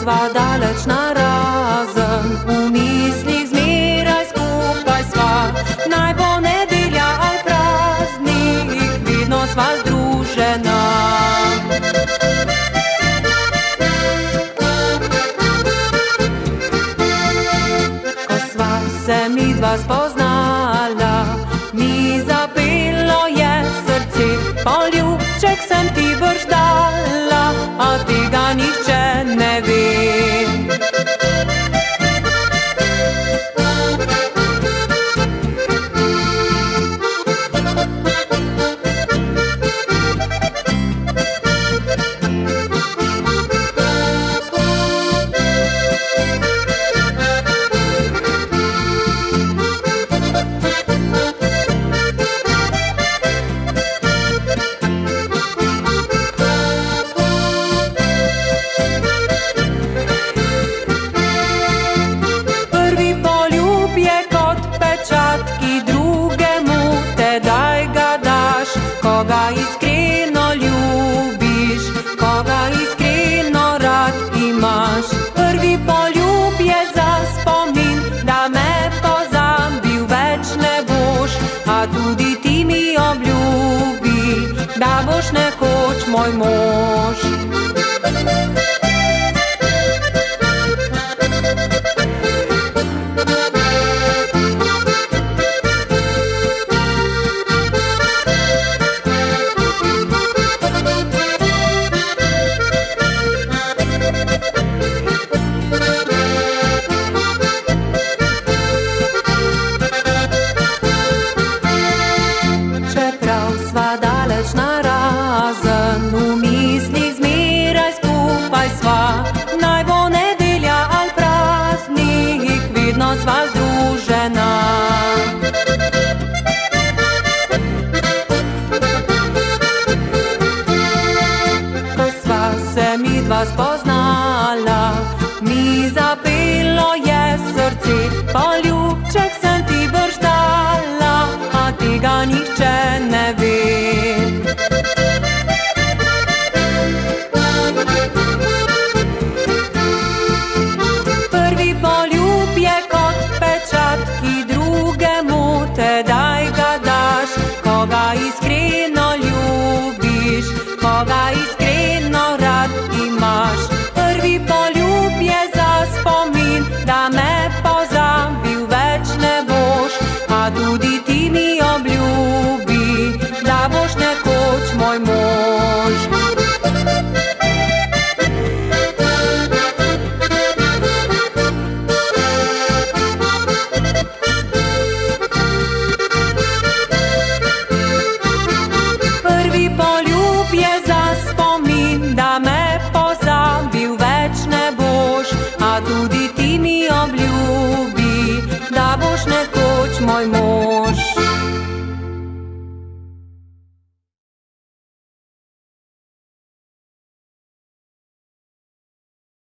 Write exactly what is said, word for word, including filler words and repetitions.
sva daleč narazen, v mislih zmeraj skupaj sva. Naj bo nedelja ali praznik, vedno sva združena. Ko sva se midva spoznala, mi zapelo je srce, poljubček sem ti brž dala, a tega nihče ne ve. Koga iskreno ljubiš, koga iskreno rad imaš. Prvi poljub je za spomin, da me pozabil več ne boš. A tudi ti mi obljubi, da boš nekoč moj mož. Narazen, v mislih zmeraj skupaj sva. Naj bo nedelja ali praznik, vedno sva združena. Ko sva se midva spoznala, mi zapelo je srce, poljubček sem ti brž dala, a tega nihče ne ve. Prvi poljub je kot pečat, ki drugemu tedaj ga daš. Koga iskreno ljubiš, koga iskreno rad imaš. Prvi poljub je za spomin, da me pozabil več ne boš. A tudi ti mi obljubi, da boš nekoč moj mož. Prvi poljub je za spomin, da me pozabil več ne boš. A tudi ti mi obljubi, da boš nekoč moj mož.